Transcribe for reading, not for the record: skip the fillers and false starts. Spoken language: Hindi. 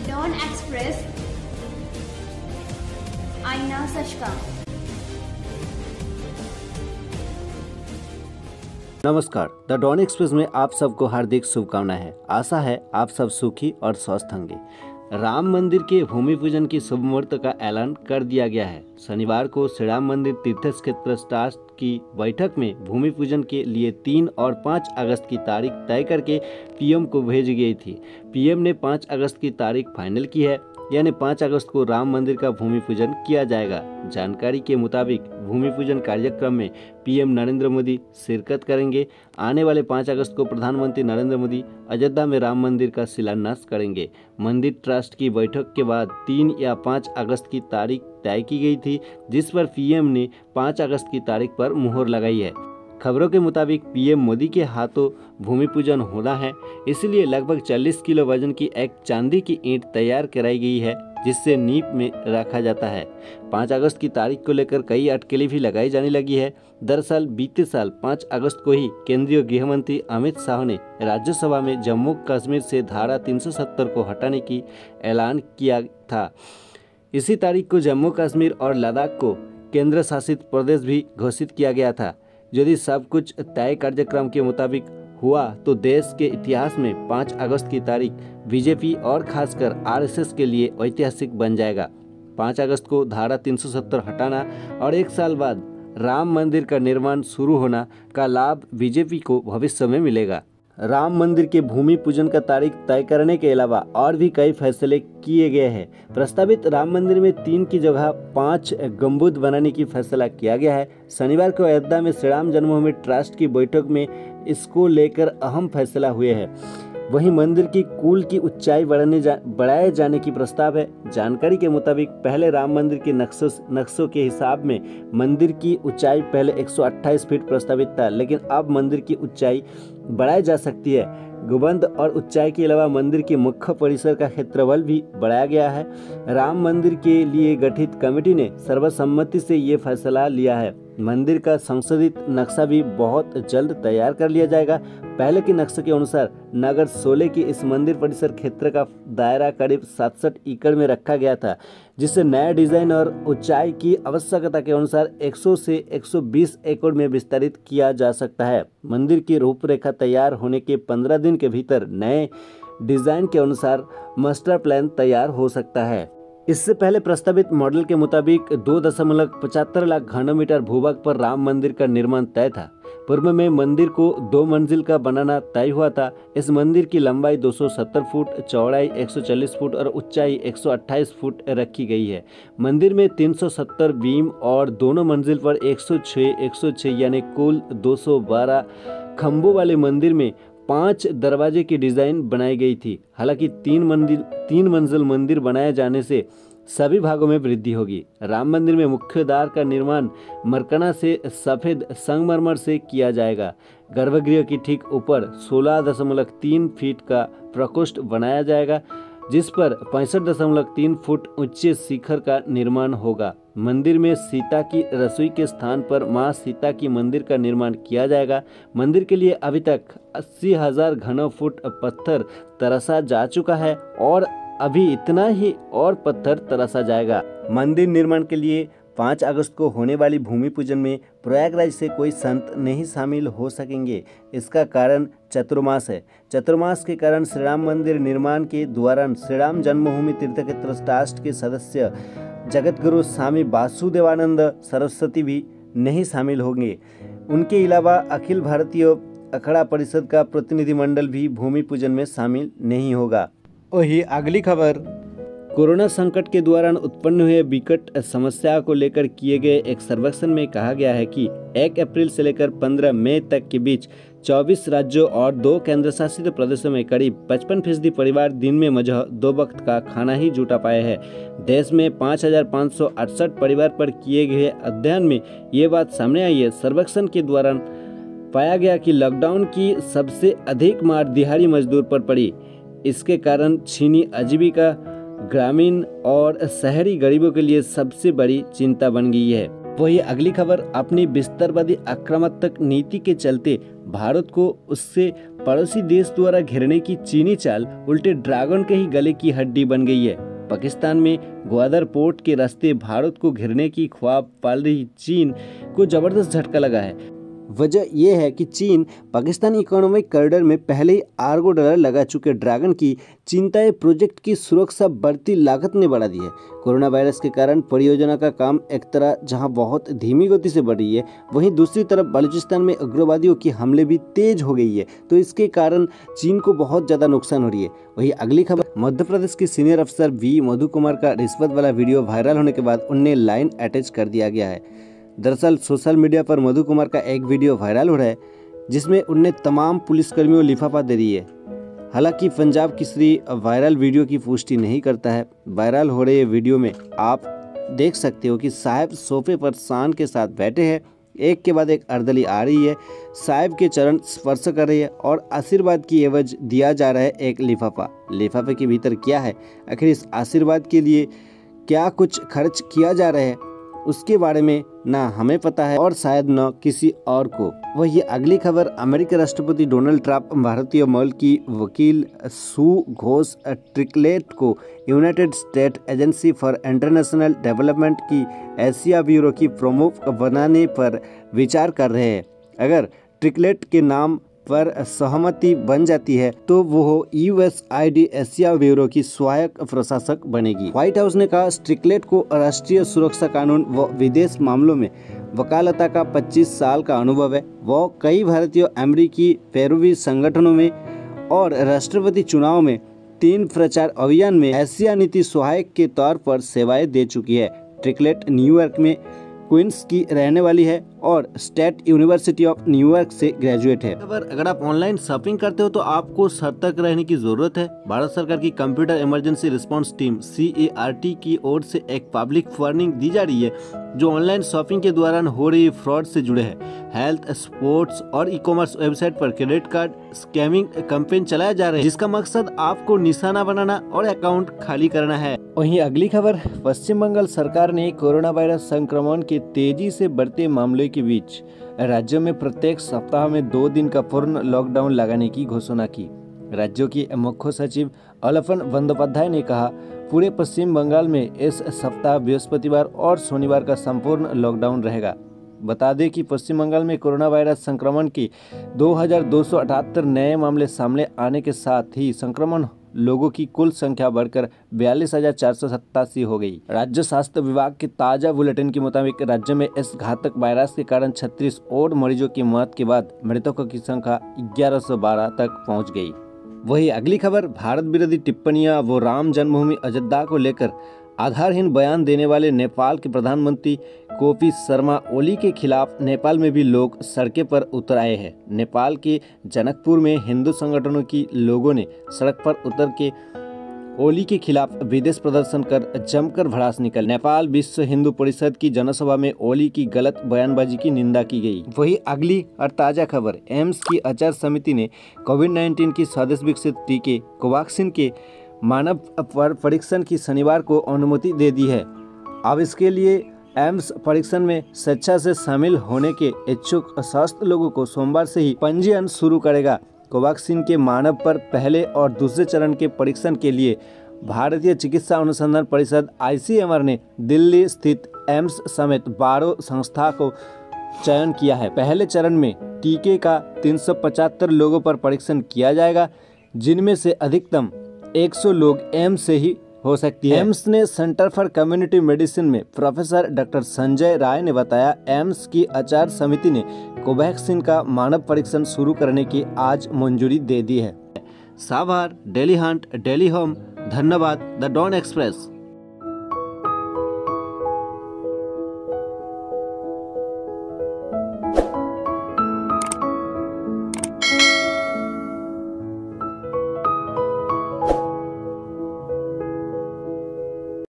The Dawn Express, आईना सच का। नमस्कार, द डॉन एक्सप्रेस में आप सबको हार्दिक शुभकामनाएं हैं। आशा है आप सब सुखी और स्वस्थ होंगे। राम मंदिर के भूमि पूजन की शुभ मुहूर्त का ऐलान कर दिया गया है। शनिवार को श्री राम मंदिर तीर्थ क्षेत्र ट्रस्ट की बैठक में भूमि पूजन के लिए 3 और 5 अगस्त की तारीख तय करके पीएम को भेजी गई थी। पीएम ने 5 अगस्त की तारीख फाइनल की है, यानी 5 अगस्त को राम मंदिर का भूमि पूजन किया जाएगा। जानकारी के मुताबिक भूमि पूजन कार्यक्रम में पीएम नरेंद्र मोदी शिरकत करेंगे। आने वाले 5 अगस्त को प्रधानमंत्री नरेंद्र मोदी अयोध्या में राम मंदिर का शिलान्यास करेंगे। मंदिर ट्रस्ट की बैठक के बाद 3 या 5 अगस्त की तारीख तय की गई थी, जिस पर पीएम ने 5 अगस्त की तारीख पर मुहर लगाई है। खबरों के मुताबिक पीएम मोदी के हाथों भूमि पूजन होना है, इसलिए लगभग 40 किलो वजन की एक चांदी की ईंट तैयार कराई गई है, जिससे नींव में रखा जाता है। 5 अगस्त की तारीख को लेकर कई अटकलें भी लगाई जाने लगी है। दरअसल बीते साल 5 अगस्त को ही केंद्रीय गृह मंत्री अमित शाह ने राज्यसभा में जम्मू कश्मीर से धारा 370 को हटाने की ऐलान किया था। इसी तारीख को जम्मू कश्मीर और लद्दाख को केंद्र शासित प्रदेश भी घोषित किया गया था। यदि सब कुछ तय कार्यक्रम के मुताबिक हुआ तो देश के इतिहास में 5 अगस्त की तारीख बीजेपी और खासकर आरएसएस के लिए ऐतिहासिक बन जाएगा। 5 अगस्त को धारा 370 हटाना और 1 साल बाद राम मंदिर का निर्माण शुरू होना का लाभ बीजेपी को भविष्य में मिलेगा। राम मंदिर के भूमि पूजन का तारीख तय करने के अलावा और भी कई फैसले किए गए हैं। प्रस्तावित राम मंदिर में 3 की जगह 5 गंबुद बनाने की फैसला किया गया है। शनिवार को अयोध्या में श्री राम जन्मभूमि ट्रस्ट की बैठक में इसको लेकर अहम फैसला हुए हैं। वहीं मंदिर की कुल की ऊंचाई बढ़ाए जाने की प्रस्ताव है। जानकारी के मुताबिक पहले राम मंदिर के नक्शों के हिसाब में मंदिर की ऊंचाई पहले 128 फीट प्रस्तावित था, लेकिन अब मंदिर की ऊंचाई बढ़ाई जा सकती है। गुंबद और ऊंचाई के अलावा मंदिर के मुख्य परिसर का क्षेत्रफल भी बढ़ाया गया है। राम मंदिर के लिए गठित कमेटी ने सर्वसम्मति से ये फैसला लिया है। मंदिर का संशोधित नक्शा भी बहुत जल्द तैयार कर लिया जाएगा। पहले के नक्शे के अनुसार नगर 16 के इस मंदिर परिसर क्षेत्र का दायरा करीब 67 एकड़ में रखा गया था, जिसे नया डिजाइन और ऊंचाई की आवश्यकता के अनुसार 100 से 120 एकड़ में विस्तारित किया जा सकता है। मंदिर की रूपरेखा तैयार होने के 15 दिन के भीतर नए डिजाइन के अनुसार मास्टर प्लान तैयार हो सकता है। इससे पहले प्रस्तावित मॉडल के मुताबिक 2.75 लाख घनमीटर भूभाग पर राम मंदिर का निर्माण तय था। पूर्व में मंदिर को 2 मंजिल का बनाना तय हुआ था। इस मंदिर की लंबाई 270 फुट, चौड़ाई 140 फुट और ऊंचाई 128 फुट रखी गई है। मंदिर में 370 बीम और दोनों मंजिल पर 106 यानी कुल 212 खंभों वाले मंदिर में 5 दरवाजे की डिजाइन बनाई गई थी। हालांकि 3 मंजिल मंदिर बनाए जाने से सभी भागों में वृद्धि होगी। राम मंदिर में मुख्य द्वार का निर्माण मरकना से सफेद संगमरमर से किया जाएगा। गर्भगृह की ठीक ऊपर 16.3 फीट का प्रकोष्ठ बनाया जाएगा, जिस पर 65.3 फुट ऊंचे शिखर का निर्माण होगा। मंदिर में सीता की रसोई के स्थान पर मां सीता की मंदिर का निर्माण किया जाएगा। मंदिर के लिए अभी तक 80,000 घन फुट पत्थर तराशा जा चुका है और अभी इतना ही और पत्थर तराशा जाएगा। मंदिर निर्माण के लिए 5 अगस्त को होने वाली भूमि पूजन में प्रयागराज से कोई संत नहीं शामिल हो सकेंगे। इसका कारण चतुर्मास है। चतुर्मास के कारण श्री राम मंदिर निर्माण के दौरान श्री राम जन्मभूमि तीर्थ क्षेत्र ट्रस्ट के सदस्य जगतगुरु स्वामी वासुदेवानंद सरस्वती भी नहीं शामिल होंगे। उनके अलावा अखिल भारतीय अखाड़ा परिषद का प्रतिनिधिमंडल भी भूमि पूजन में शामिल नहीं होगा। वही अगली खबर, कोरोना संकट के दौरान उत्पन्न हुए विकट समस्या को लेकर किए गए एक सर्वेक्षण में कहा गया है कि 1 अप्रैल से लेकर 15 मई तक के बीच 24 राज्यों और 2 केंद्र शासित प्रदेशों में करीब 55% परिवार दिन में मजह 2 वक्त का खाना ही जुटा पाए हैं। देश में 5,568 परिवार पर किए गए अध्ययन में ये बात सामने आई है। सर्वेक्षण के दौरान पाया गया कि लॉकडाउन की सबसे अधिक मार दिहाड़ी मजदूर पर पड़ी। इसके कारण छीनी आजीविका ग्रामीण और शहरी गरीबों के लिए सबसे बड़ी चिंता बन गई है। वही अगली खबर, अपनी बिस्तरवादी आक्रामक नीति के चलते भारत को उससे पड़ोसी देश द्वारा घेरने की चीनी चाल उल्टे ड्रैगन के ही गले की हड्डी बन गई है। पाकिस्तान में ग्वादर पोर्ट के रास्ते भारत को घेरने की ख्वाब पाल रही चीन को जबरदस्त झटका लगा है। वजह यह है कि चीन पाकिस्तान इकोनॉमिक कॉरिडोर में पहले ही $8 अरब लगा चुके ड्रैगन की चिंताएं प्रोजेक्ट की सुरक्षा बढ़ती लागत ने बढ़ा दी है। कोरोना वायरस के कारण परियोजना का काम एक तरह जहां बहुत धीमी गति से बढ़ रही है, वहीं दूसरी तरफ बलूचिस्तान में उग्रवादियों की हमले भी तेज हो गई है, तो इसके कारण चीन को बहुत ज्यादा नुकसान हो रही है। वही अगली खबर, मध्य प्रदेश के सीनियर अफसर वी मधु कुमार का रिश्वत वाला वीडियो वायरल होने के बाद उन्हें लाइन अटैच कर दिया गया है। दरअसल सोशल मीडिया पर मधु कुमार का एक वीडियो वायरल हो रहा है जिसमें उन्हें तमाम पुलिसकर्मियों लिफाफा दे रही है। हालांकि पंजाब केसरी वायरल वीडियो की पुष्टि नहीं करता है। वायरल हो रहे वीडियो में आप देख सकते हो कि साहब सोफे पर शान के साथ बैठे हैं, एक के बाद एक अर्दली आ रही है, साहब के चरण स्पर्श कर रही है और आशीर्वाद की एवज दिया जा रहा है एक लिफाफा। लिफाफे के भीतर क्या है, आखिर इस आशीर्वाद के लिए क्या कुछ खर्च किया जा रहा है, उसके बारे में ना हमें पता है और शायद न किसी और को। वही अगली खबर, अमेरिकी राष्ट्रपति डोनाल्ड ट्रंप भारतीय मूल की वकील सू घोष ट्रिकलेट को United State agency for international development की एशिया ब्यूरो की प्रमुख बनाने पर विचार कर रहे हैं। अगर ट्रिकलेट के नाम पर सहमति बन जाती है तो वो USAID एशिया ब्यूरो की सहायक प्रशासक बनेगी। व्हाइट हाउस ने कहा, ट्रिकलेट को राष्ट्रीय सुरक्षा कानून व विदेश मामलों में वकालता का 25 साल का अनुभव है। वो कई भारतीय अमेरिकी पैरवी संगठनों में और राष्ट्रपति चुनाव में 3 प्रचार अभियान में एशिया नीति सहायक के तौर पर सेवाएं दे चुकी है। ट्रिकलेट न्यूयॉर्क में क्वींस की रहने वाली है और स्टेट यूनिवर्सिटी ऑफ न्यूयॉर्क से ग्रेजुएट है। अगर आप ऑनलाइन शॉपिंग करते हो तो आपको सतर्क रहने की जरूरत है। भारत सरकार की computer emergency response team CART की ओर से एक पब्लिक वार्निंग दी जा रही है जो ऑनलाइन शॉपिंग के दौरान हो रही फ्रॉड से जुड़े हैं। हेल्थ, स्पोर्ट्स और ई-कॉमर्स वेबसाइट पर क्रेडिट कार्ड स्कैमिंग कैंपेन चलाया जा रहा है जिसका मकसद आपको निशाना बनाना और अकाउंट खाली करना है। वहीं अगली खबर, पश्चिम बंगाल सरकार ने कोरोना वायरस संक्रमण के तेजी से बढ़ते मामलों के बीच राज्यों में प्रत्येक सप्ताह में 2 दिन का पूर्ण लॉकडाउन लगाने की घोषणा की। राज्यों की मुख्य सचिव अलफन बंदोपाध्याय ने कहा, पूरे पश्चिम बंगाल में इस सप्ताह बृहस्पतिवार और शनिवार का संपूर्ण लॉकडाउन रहेगा। बता दें कि पश्चिम बंगाल में कोरोना वायरस संक्रमण के 2278 नए मामले सामने आने के साथ ही संक्रमण लोगों की कुल संख्या बढ़कर 42,487 हो गई। राज्य स्वास्थ्य विभाग के ताजा बुलेटिन के मुताबिक राज्य में इस घातक वायरस के कारण 36 और मरीजों की मौत के बाद मृतकों की संख्या 1112 तक पहुंच गई। वही अगली खबर, भारत विरोधी टिप्पणियां वो राम जन्मभूमि अयोध्या को लेकर आधारहीन बयान देने वाले नेपाल के प्रधानमंत्री केपी शर्मा ओली के खिलाफ नेपाल में भी लोग सड़कें पर उतर आए हैं। नेपाल के जनकपुर में हिंदू संगठनों की लोगों ने सड़क पर उतर के ओली के खिलाफ विदेश प्रदर्शन कर जमकर भड़ास निकल। नेपाल विश्व हिंदू परिषद की जनसभा में ओली की गलत बयानबाजी की निंदा की गई। वही अगली और ताजा खबर, एम्स की आचार समिति ने कोविड-19 की स्वदेश विकसित टीके कोवैक्सीन के मानव परीक्षण की शनिवार को अनुमति दे दी है। अब इसके लिए एम्स परीक्षण में स्वेच्छा से शामिल होने के इच्छुक स्वस्थ लोगों को सोमवार से ही पंजीयन शुरू करेगा। कोवैक्सीन के मानव पर पहले और दूसरे चरण के परीक्षण के लिए भारतीय चिकित्सा अनुसंधान परिषद ICMR ने दिल्ली स्थित एम्स समेत 12 संस्था को चयन किया है। पहले चरण में टीके का 375 लोगों पर परीक्षण किया जाएगा, जिनमें से अधिकतम 100 लोग एम्स से ही हो सकती है। एम्स ने सेंटर फॉर कम्युनिटी मेडिसिन में प्रोफेसर डॉक्टर संजय राय ने बताया, एम्स की आचार समिति ने कोवैक्सीन का मानव परीक्षण शुरू करने की आज मंजूरी दे दी है। साभार, डेली हंट, डेली होम, धन्यवाद। The Dawn express.